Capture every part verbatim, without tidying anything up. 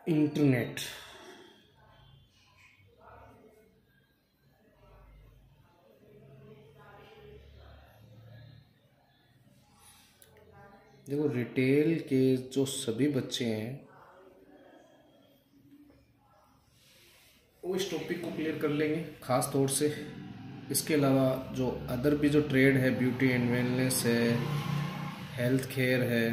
Internet. देखो, retail के जो सभी बच्चे हैं वो इस टॉपिक को क्लियर कर लेंगे खास तौर से। इसके अलावा जो अदर भी जो ट्रेड है, ब्यूटी एंड वेलनेस है, हेल्थ केयर है,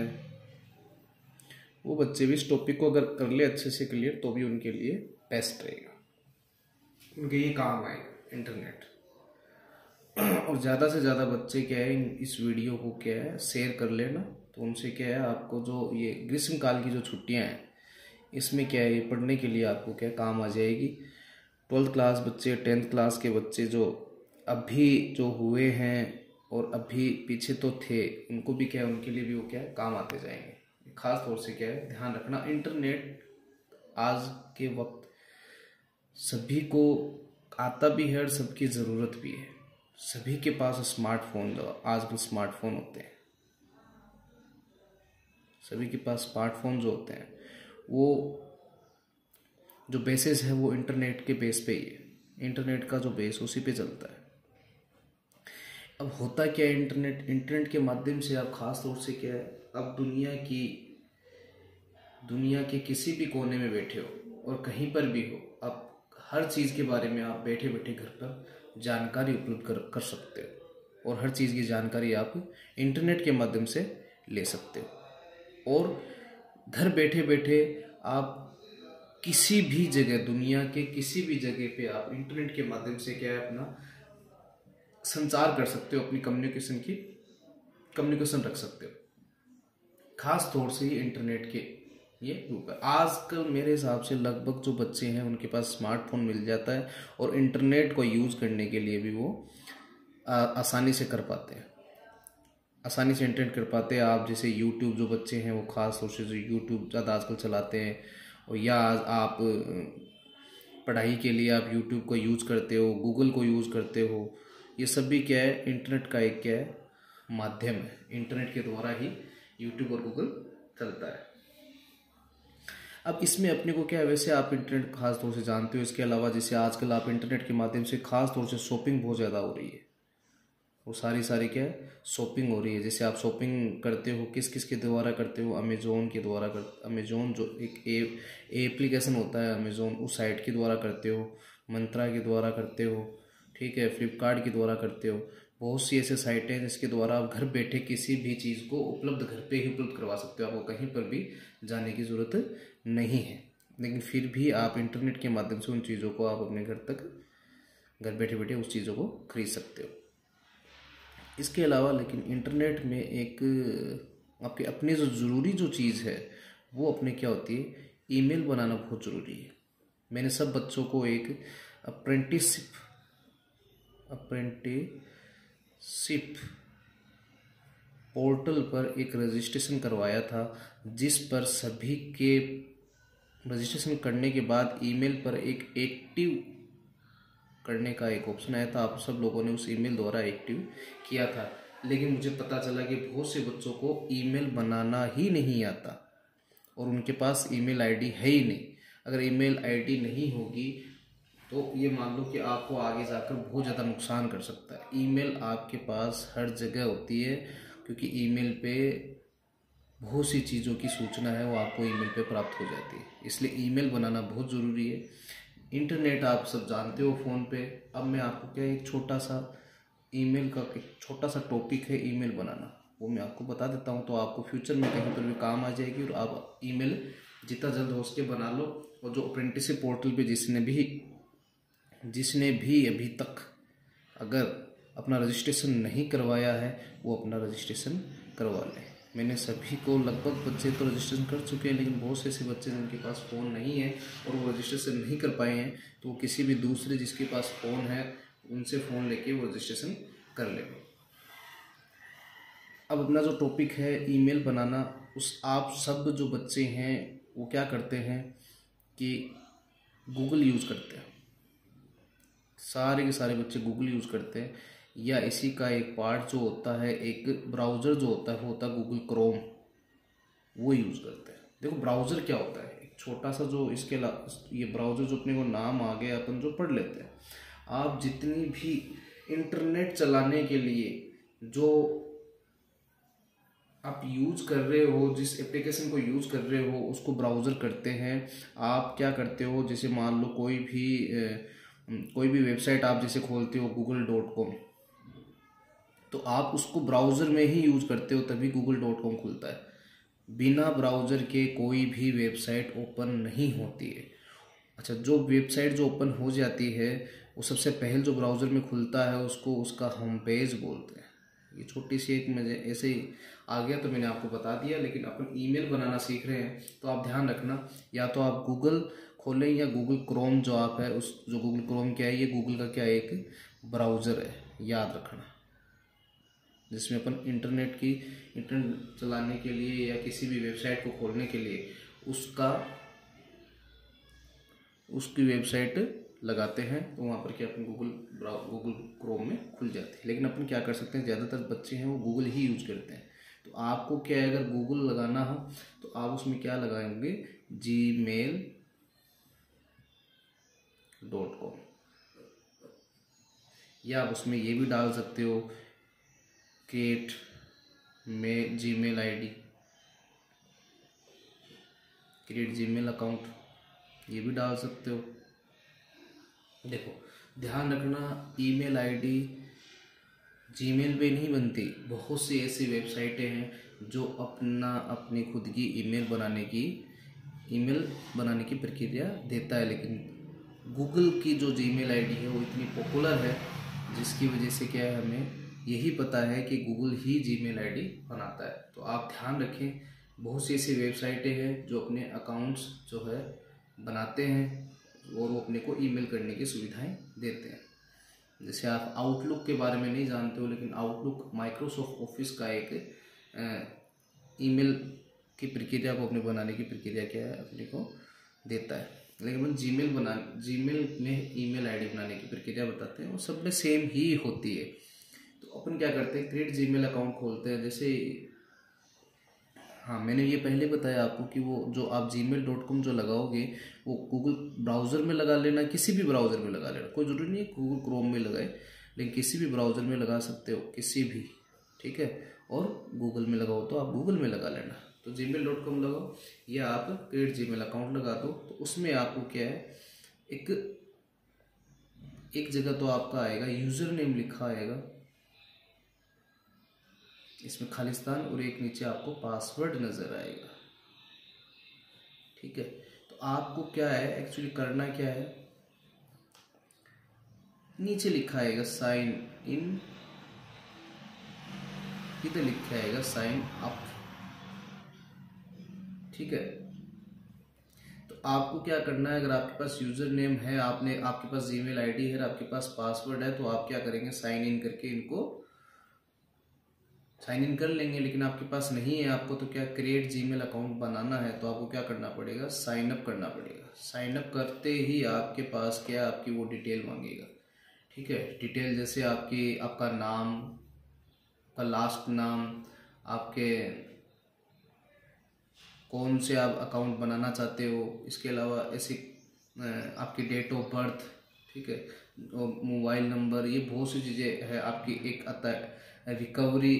वो बच्चे भी इस टॉपिक को अगर कर ले अच्छे से क्लियर तो भी उनके लिए बेस्ट रहेगा, उनके ये काम आएगा इंटरनेट। और ज़्यादा से ज़्यादा बच्चे क्या है इस वीडियो को क्या है शेयर कर लेना, तो उनसे क्या है आपको जो ये ग्रीष्मकाल की जो छुट्टियां हैं इसमें क्या है ये पढ़ने के लिए आपको क्या काम आ जाएगी। ट्वेल्थ क्लास बच्चे, टेंथ क्लास के बच्चे जो अभी जो हुए हैं और अभी पीछे तो थे, उनको भी क्या है उनके लिए भी वो क्या है काम आते जाएंगे। खास तौर से क्या है ध्यान रखना, इंटरनेट आज के वक्त सभी को आता भी है और सबकी ज़रूरत भी है। सभी के पास स्मार्टफोन, जो आजकल स्मार्टफोन होते हैं, सभी के पास स्मार्टफोन जो होते हैं वो जो बेसिस है वो इंटरनेट के बेस पे ही है। इंटरनेट का जो बेस उसी पे चलता है। अब होता क्या है इंटरनेट इंटरनेट के माध्यम से आप खास तौर से क्या है अब दुनिया की दुनिया के किसी भी कोने में बैठे हो और कहीं पर भी हो, आप हर चीज़ के बारे में आप बैठे बैठे घर पर जानकारी उपलब्ध कर कर सकते हो और हर चीज़ की जानकारी आप इंटरनेट के माध्यम से ले सकते हो। और घर बैठे बैठे आप किसी भी जगह, दुनिया के किसी भी जगह पे आप इंटरनेट के माध्यम से क्या है अपना संचार कर सकते हो, अपनी कम्युनिकेशन की कम्युनिकेशन रख सकते हो। खास तौर से ये इंटरनेट के ये रूप है। आजकल मेरे हिसाब से लगभग जो बच्चे हैं उनके पास स्मार्टफोन मिल जाता है और इंटरनेट को यूज़ करने के लिए भी वो आ, आसानी से कर पाते हैं, आसानी से इंटरनेट कर पाते हैं। आप जैसे यूट्यूब, जो बच्चे हैं वो खास तौर से जो यूट्यूब ज़्यादा आजकल चलाते हैं, और या आप पढ़ाई के लिए आप यूट्यूब को यूज़ करते हो, गूगल को यूज़ करते हो, ये सब भी क्या है इंटरनेट का एक क्या है माध्यम है। इंटरनेट के द्वारा ही यूट्यूब और गूगल चलता है। अब इसमें अपने को क्या है, वैसे आप इंटरनेट खास तौर से जानते हो। इसके अलावा जैसे आजकल आप इंटरनेट के माध्यम से खास तौर से शॉपिंग बहुत ज़्यादा हो रही है, वो सारी सारी क्या है शॉपिंग हो रही है। जैसे आप शॉपिंग करते हो किस किस के द्वारा करते हो, अमेज़ोन के द्वारा कर अमेज़ोन जो एक एप्लीकेशन होता है अमेज़ोन, उस साइट के द्वारा करते हो, मंत्रा के द्वारा करते हो, ठीक है, फ्लिपकार्ट के द्वारा करते हो। बहुत सी ऐसे साइटें हैं जिसके द्वारा आप घर बैठे किसी भी चीज़ को उपलब्ध घर पे ही उपलब्ध करवा सकते हो, आपको कहीं पर भी जाने की ज़रूरत नहीं है। लेकिन फिर भी आप इंटरनेट के माध्यम से उन चीज़ों को आप अपने घर तक घर बैठे बैठे उस चीज़ों को खरीद सकते हो। इसके अलावा लेकिन इंटरनेट में एक आपके अपने जो ज़रूरी जो चीज़ है वो अपने क्या होती है, ईमेल बनाना बहुत ज़रूरी है। मैंने सब बच्चों को एक अप्रेंटिसशिप अप्रेंटिसशिप पोर्टल पर एक रजिस्ट्रेशन करवाया था, जिस पर सभी के रजिस्ट्रेशन करने के बाद ईमेल पर एक एक्टिव करने का एक ऑप्शन आया था। आप सब लोगों ने उस ईमेल द्वारा एक्टिव किया था, लेकिन मुझे पता चला कि बहुत से बच्चों को ईमेल बनाना ही नहीं आता और उनके पास ईमेल आईडी है ही नहीं। अगर ईमेल आईडी नहीं होगी तो ये मान लो कि आपको आगे जाकर बहुत ज़्यादा नुकसान कर सकता है। ईमेल आपके पास हर जगह होती है, क्योंकि ईमेल पे बहुत सी चीज़ों की सूचना है वो आपको ईमेल पे प्राप्त हो जाती है, इसलिए ईमेल बनाना बहुत ज़रूरी है। इंटरनेट आप सब जानते हो फ़ोन पे। अब मैं आपको क्या एक छोटा सा ईमेल का एक छोटा सा टॉपिक है ईमेल बनाना, वो मैं आपको बता देता हूँ, तो आपको फ्यूचर में कहीं पर भी काम आ जाएगी। और आप ईमेल जितना जल्द हो सके बना लो। और जो अप्रेंटिसशिप पोर्टल पे जिसने भी जिसने भी अभी तक अगर अपना रजिस्ट्रेशन नहीं करवाया है वो अपना रजिस्ट्रेशन करवा लें। मैंने सभी को लगभग बच्चे तो रजिस्ट्रेशन कर चुके हैं, लेकिन बहुत से ऐसे बच्चे जिनके पास फ़ोन नहीं है और वो रजिस्ट्रेशन नहीं कर पाए हैं, तो वो किसी भी दूसरे जिसके पास फ़ोन है उनसे फ़ोन लेके वो रजिस्ट्रेशन कर लें। अब अपना जो टॉपिक है ईमेल बनाना, उस आप सब जो बच्चे हैं वो क्या करते हैं कि गूगल यूज़ करते हैं। सारे के सारे बच्चे गूगल यूज़ करते हैं, या इसी का एक पार्ट जो होता है, एक ब्राउज़र जो होता है वो होता है गूगल क्रोम, वो यूज़ करते हैं। देखो ब्राउज़र क्या होता है, छोटा सा जो इसके ये ब्राउज़र जो अपने को नाम आ गया अपन जो पढ़ लेते हैं। आप जितनी भी इंटरनेट चलाने के लिए जो आप यूज़ कर रहे हो, जिस एप्लीकेशन को यूज़ कर रहे हो उसको ब्राउज़र करते हैं। आप क्या करते हो, जैसे मान लो कोई भी कोई भी वेबसाइट आप जैसे खोलते हो गूगल डॉट कॉम, तो आप उसको ब्राउज़र में ही यूज़ करते हो तभी गूगल डॉट कॉम खुलता है। बिना ब्राउज़र के कोई भी वेबसाइट ओपन नहीं होती है। अच्छा, जो वेबसाइट जो ओपन हो जाती है वो सबसे पहले जो ब्राउज़र में खुलता है उसको उसका होम पेज बोलते हैं। ये छोटी सी एक मुझे ऐसे ही आ गया तो मैंने आपको बता दिया। लेकिन अपन ईमेल बनाना सीख रहे हैं तो आप ध्यान रखना, या तो आप गूगल खोलें या गूगल क्रोम जो आप है उस जो गूगल क्रोम क्या है, ये गूगल का क्या एक ब्राउज़र है, याद रखना, जिसमें अपन इंटरनेट की इंटरनेट चलाने के लिए या किसी भी वेबसाइट को खोलने के लिए उसका उसकी वेबसाइट लगाते हैं तो वहाँ पर क्या अपन गूगल गूगल क्रोम में खुल जाती है। लेकिन अपन क्या कर सकते हैं, ज़्यादातर बच्चे हैं वो गूगल ही यूज करते हैं। तो आपको क्या है, अगर गूगल लगाना हो तो आप उसमें क्या लगाएंगे, जी मेल डॉट कॉम, या आप उसमें ये भी डाल सकते हो क्रिएट में Gmail ID, create Gmail account, ये भी डाल सकते हो। देखो ध्यान रखना, ईमेल आईडी जीमेल पे नहीं बनती। बहुत सी ऐसी वेबसाइटें हैं जो अपना अपनी खुद की ईमेल बनाने की ईमेल बनाने की प्रक्रिया देता है, लेकिन गूगल की जो जीमेल आईडी है वो इतनी पॉपुलर है जिसकी वजह से क्या है, हमें यही पता है कि गूगल ही जीमेल आईडी बनाता है। तो आप ध्यान रखें, बहुत सी ऐसी वेबसाइटें हैं जो अपने अकाउंट्स जो है बनाते हैं और वो अपने को ईमेल करने की सुविधाएं देते हैं। जैसे आप आउटलुक के बारे में नहीं जानते हो, लेकिन आउटलुक माइक्रोसॉफ्ट ऑफिस का एक ईमेल की प्रक्रिया को अपने बनाने की प्रक्रिया क्या है, अपने को देता है। लेकिन अपन जीमेल बना जीमेल में ईमेल आईडी बनाने की प्रक्रिया बताते हैं, वो सब में सेम ही होती है। तो अपन क्या करते हैं, क्रिएट जीमेल अकाउंट खोलते हैं। जैसे हाँ, मैंने ये पहले बताया आपको कि वो जो आप जी मेल डॉट कॉम जो लगाओगे वो गूगल ब्राउज़र में लगा लेना, किसी भी ब्राउज़र में लगा लेना, कोई ज़रूरी नहीं है गूगल क्रोम में लगाए, लेकिन किसी भी ब्राउज़र में लगा सकते हो, किसी भी, ठीक है। और गूगल में लगाओ तो आप गूगल में लगा लेना। तो जी मेल डॉट कॉम लगाओ या आप क्रिएट जी मेल अकाउंट लगा दो। तो उसमें आपको क्या है, एक एक जगह तो आपका आएगा यूज़र नेम लिखा आएगा, इसमें खालिस्तान, और एक नीचे आपको पासवर्ड नज़र आएगा, ठीक है। तो आपको क्या है एक्चुअली करना क्या है, नीचे लिखा आएगा साइन इन, इधर लिखा आएगा साइन अप, ठीक है। तो आपको क्या करना है, अगर आपके पास यूज़र नेम है, आपने आपके पास जीमेल आईडी है, आपके पास पासवर्ड है, तो आप क्या करेंगे, साइन इन करके इनको साइन इन कर लेंगे। लेकिन आपके पास नहीं है, आपको तो क्या क्रिएट जीमेल अकाउंट बनाना है, तो आपको क्या करना पड़ेगा, साइन अप करना पड़ेगा। साइन अप करते ही आपके पास क्या, आपकी वो डिटेल मांगेगा, ठीक है। डिटेल जैसे आपकी आपका नाम, आपका लास्ट नाम, आपके कौन से आप अकाउंट बनाना चाहते हो, इसके अलावा ऐसी आपकी डेट ऑफ बर्थ, ठीक है, मोबाइल नंबर, ये बहुत सी चीज़ें है। आपकी एक आता है रिकवरी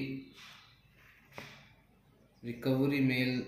रिकवरी मेल,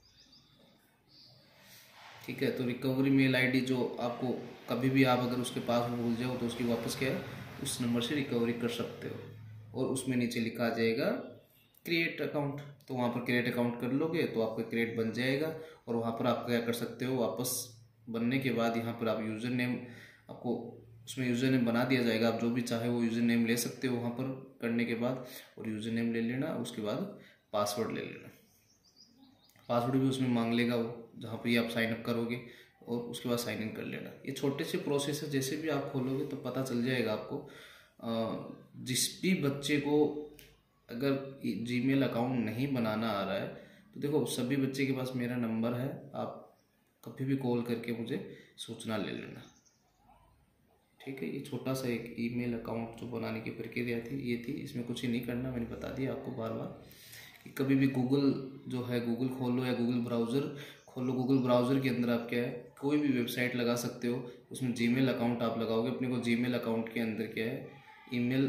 ठीक है। तो रिकवरी मेल आईडी जो आपको कभी भी आप अगर उसके पास भूल जाओ तो उसकी वापस क्या है, उस नंबर से रिकवरी कर सकते हो। और उसमें नीचे लिखा आ जाएगा क्रिएट अकाउंट, तो वहाँ पर क्रिएट अकाउंट कर लोगे तो आपका क्रिएट बन जाएगा। और वहाँ पर आप क्या कर सकते हो, वापस बनने के बाद यहाँ पर आप यूज़र नेम, आपको उसमें यूज़र नेम बना दिया जाएगा, आप जो भी चाहे वो यूज़र नेम ले सकते हो वहाँ पर करने के बाद। और यूज़र नेम ले लेना, उसके बाद पासवर्ड ले लेना, पासवर्ड भी उसमें मांग लेगा वो जहाँ पे आप साइन अप करोगे, और उसके बाद साइन इन कर लेना। ये छोटे से प्रोसेस है, जैसे भी आप खोलोगे तो पता चल जाएगा आपको। जिस भी बच्चे को अगर जीमेल अकाउंट नहीं बनाना आ रहा है तो देखो सभी बच्चे के पास मेरा नंबर है, आप कभी भी कॉल करके मुझे सूचना ले लेना, ठीक है। ये छोटा सा एक ईमेल अकाउंट जो बनाने की प्रक्रिया थी ये थी, इसमें कुछ ही नहीं करना, मैंने बता दिया आपको बार बार कि कभी भी गूगल जो है गूगल खोलो या गूगल ब्राउज़र खोलो गूगल ब्राउज़र के अंदर आप क्या है कोई भी वेबसाइट लगा सकते हो, उसमें जीमेल अकाउंट आप लगाओगे। अपने को जीमेल अकाउंट के अंदर क्या है ईमेल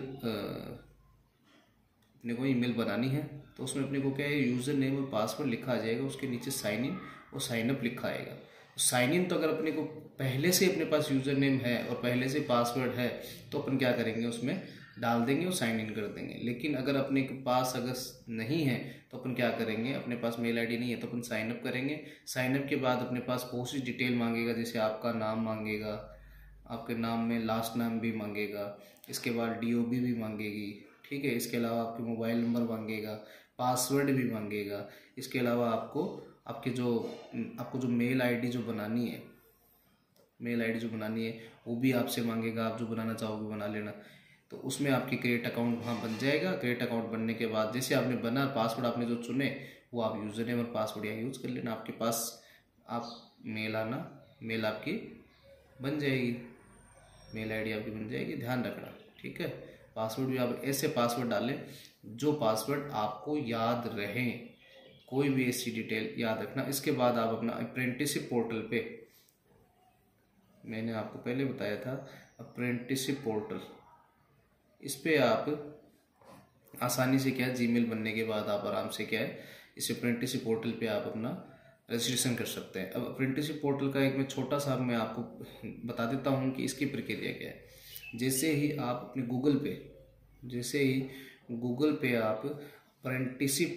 अपने को ईमेल बनानी है, तो उसमें अपने को क्या है यूज़र नेम और पासवर्ड लिखा आ जाएगा, उसके नीचे साइन इन और साइन अप लिखा आएगा। साइन इन तो अगर अपने को पहले से अपने पास यूज़र नेम है और पहले से पासवर्ड है तो अपन क्या करेंगे उसमें डाल देंगे और साइन इन कर देंगे। लेकिन अगर अपने के पास अगर नहीं है तो अपन क्या करेंगे, अपने पास मेल आईडी नहीं है तो अपन साइन अप करेंगे। साइन अप के बाद अपने पास बहुत सी डिटेल मांगेगा, जैसे आपका नाम मांगेगा, आपके नाम में लास्ट नाम भी मांगेगा, इसके बाद डीओबी भी मांगेगी, ठीक है। इसके अलावा आपके मोबाइल नंबर मांगेगा, पासवर्ड भी मांगेगा। इसके अलावा आपको आपके जो आपको जो मेल आईडी जो बनानी है मेल आईडी जो बनानी है वो भी आपसे मांगेगा, आप जो बनाना चाहोगे बना लेना। तो उसमें आपकी क्रिएट अकाउंट वहाँ बन जाएगा। क्रिएट अकाउंट बनने के बाद जैसे आपने बना, पासवर्ड आपने जो चुने वो आप यूज़र नेम और पासवर्ड यहाँ यूज़ कर लेना। आपके पास आप मेल आना मेल आपकी बन जाएगी, मेल आईडी आपकी बन जाएगी। ध्यान रखना, ठीक है। पासवर्ड भी आप ऐसे पासवर्ड डालें जो पासवर्ड आपको याद रहे, कोई भी ऐसी डिटेल याद रखना। इसके बाद आप अपना अप्रेंटिसशिप पोर्टल पे, मैंने आपको पहले बताया था अप्रेंटिसशिप पोर्टल, इस पे आप आसानी से क्या है जीमेल बनने के बाद आप आराम से क्या है इस अप्रेंटिसशिप पोर्टल पे आप अपना रजिस्ट्रेशन कर सकते हैं। अब अप्रेंटिसशिप पोर्टल का एक मैं छोटा सा मैं आपको बता देता हूँ कि इसकी प्रक्रिया क्या है। जैसे ही आप अपने गूगल पे जैसे ही गूगल पे आप अप्रेंटिसशिप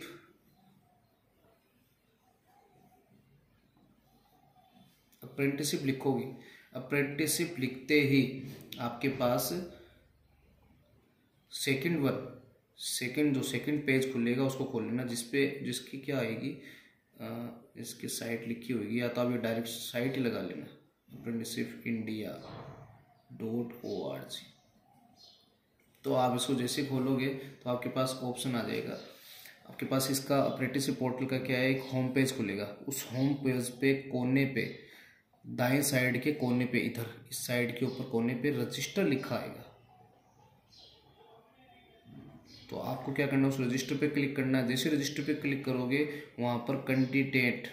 अप्रेंटिसशिप लिखोगे, अप्रेंटिसशिप लिखते ही आपके पास सेकंड वन सेकंड जो सेकंड पेज खुलेगा उसको खोल लेना, जिसपे जिसकी क्या आएगी आ, इसकी साइट लिखी होगी, या तो आप ये डायरेक्ट साइट ही लगा लेना apprenticeship India dot O R G. तो आप इसको जैसे खोलोगे तो आपके पास ऑप्शन आ जाएगा, आपके पास इसका अप्रेंटिसशिप पोर्टल का क्या है एक होम पेज खुलेगा। उस होम पेज पे कोने पे दाएं साइड के कोने पे इधर इस साइड के ऊपर कोने पे रजिस्टर लिखा आएगा। तो आपको क्या करना है उस रजिस्टर पे क्लिक करना है। जैसे रजिस्टर पे क्लिक करोगे वहां पर कैंडिडेट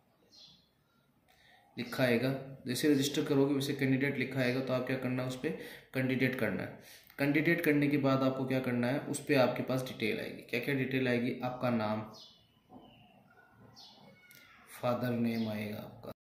लिखा आएगा, जैसे रजिस्टर करोगे वैसे कैंडिडेट लिखा आएगा। तो आप क्या करना है उस पर कैंडिडेट करना है। कैंडिडेट करने के बाद आपको क्या करना है उस पर आपके पास डिटेल आएगी। क्या क्या डिटेल आएगी, आपका नाम, फादर नेम आएगा आपका,